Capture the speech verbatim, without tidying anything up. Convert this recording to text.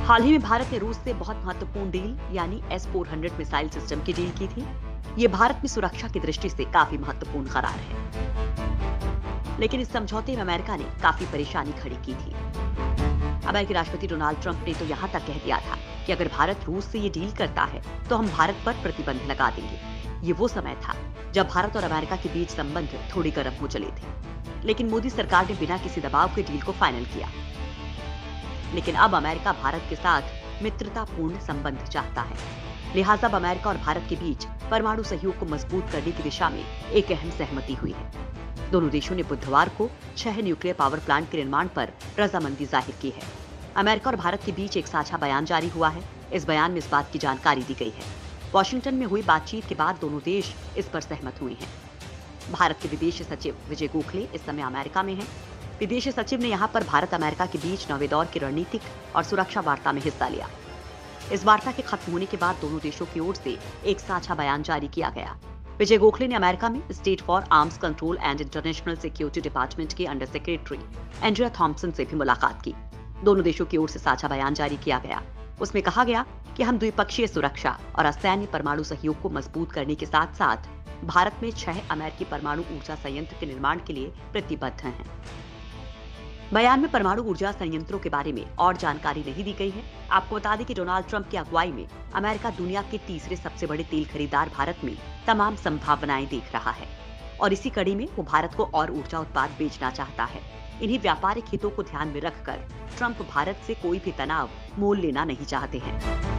हाल ही में भारत ने रूस से बहुत महत्वपूर्ण डील यानी S four hundred missile system की डील की थी। ये भारत में सुरक्षा की दृष्टि से काफी महत्वपूर्ण करार है, लेकिन इस समझौते में अमेरिका ने काफी परेशानी खड़ी की थी। अमेरिकी राष्ट्रपति डोनाल्ड ट्रंप ने तो यहाँ तक कह दिया था कि अगर भारत रूस से ये डील करता है तो हम भारत पर प्रतिबंध लगा देंगे। ये वो समय था जब भारत और अमेरिका के बीच संबंध थोड़े गर्म हो चले थे, लेकिन मोदी सरकार ने बिना किसी दबाव के डील को फाइनल किया। लेकिन अब अमेरिका भारत के साथ मित्रतापूर्ण संबंध चाहता है, लिहाजा अब अमेरिका और भारत के बीच परमाणु सहयोग को मजबूत करने की दिशा में एक अहम सहमति हुई है। दोनों देशों ने बुधवार को छह न्यूक्लियर पावर प्लांट के निर्माण पर रजामंदी जाहिर की है। अमेरिका और भारत के बीच एक साझा बयान जारी हुआ है। इस बयान में इस बात की जानकारी दी गई है। वॉशिंगटन में हुई बातचीत के बाद दोनों देश इस पर सहमत हुए हैं। भारत के विदेश सचिव विजय गोखले इस समय अमेरिका में हैं। विदेश सचिव ने यहां पर भारत अमेरिका के बीच नवे दौर की रणनीतिक और सुरक्षा वार्ता में हिस्सा लिया। इस वार्ता के खत्म होने के बाद दोनों देशों की ओर से एक साझा बयान जारी किया गया। विजय गोखले ने अमेरिका में state for arms control and international security department के अंडर सेक्रेटरी एंड्रिया थॉम्पसन से भी मुलाकात की। दोनों देशों की ओर से साझा बयान जारी किया गया। उसमें कहा गया कि हम द्विपक्षीय सुरक्षा और असैन्य परमाणु सहयोग को मजबूत करने के साथ साथ भारत में छह अमेरिकी परमाणु ऊर्जा संयंत्र के निर्माण के लिए प्रतिबद्ध हैं। बयान में परमाणु ऊर्जा संयंत्रों के बारे में और जानकारी नहीं दी गई है। आपको बता दें कि डोनाल्ड ट्रंप की अगुवाई में अमेरिका दुनिया के तीसरे सबसे बड़े तेल खरीदार भारत में तमाम संभावनाएं देख रहा है और इसी कड़ी में वो भारत को और ऊर्जा उत्पाद बेचना चाहता है। इन्हीं व्यापारिक हितों को ध्यान में रखकर ट्रंप भारत से कोई भी तनाव मोल लेना नहीं चाहते हैं।